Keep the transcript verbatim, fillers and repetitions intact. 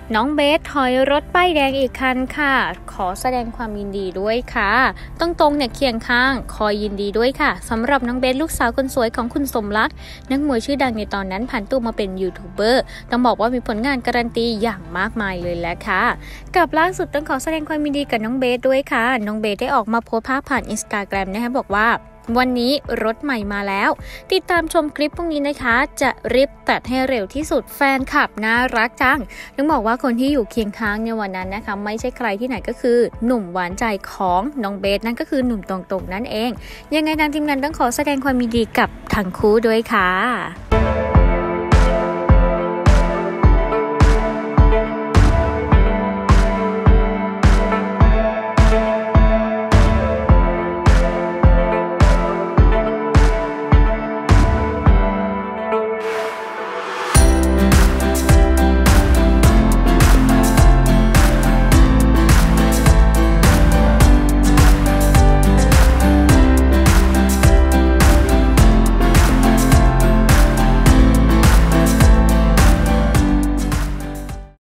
น้องเบสถอยรถป้ายแดงอีกคันค่ะขอแสดงความยินดีด้วยค่ะตรงๆเนี่ยเคียงข้างคอยยินดีด้วยค่ะสำหรับน้องเบสลูกสาวคนสวยของคุณสมรักนักมวยชื่อดังในตอนนั้นผันตัวมาเป็นยูทูบเบอร์ต้องบอกว่ามีผลงานการันตีอย่างมากมายเลยแหละค่ะกับล่าสุดต้องขอแสดงความยินดีกับน้องเบสด้วยค่ะน้องเบสได้ออกมาโพสต์ภาพผ่าน อินสตาแกรม นะคะบอกว่าวันนี้รถใหม่มาแล้วติดตามชมคลิปพวกนี้นะคะจะรีบตัดให้เร็วที่สุดแฟนคลับน่ารักจังต้องบอกว่าคนที่อยู่เคียงข้างในวันนั้นนะคะไม่ใช่ใครที่ไหนก็คือหนุ่มหวานใจของน้องเบสนั่นก็คือหนุ่มตรงๆนั่นเองยังไงทางทีมงานต้องขอแสดงความยินดีกับทั้งคู่ด้วยค่ะ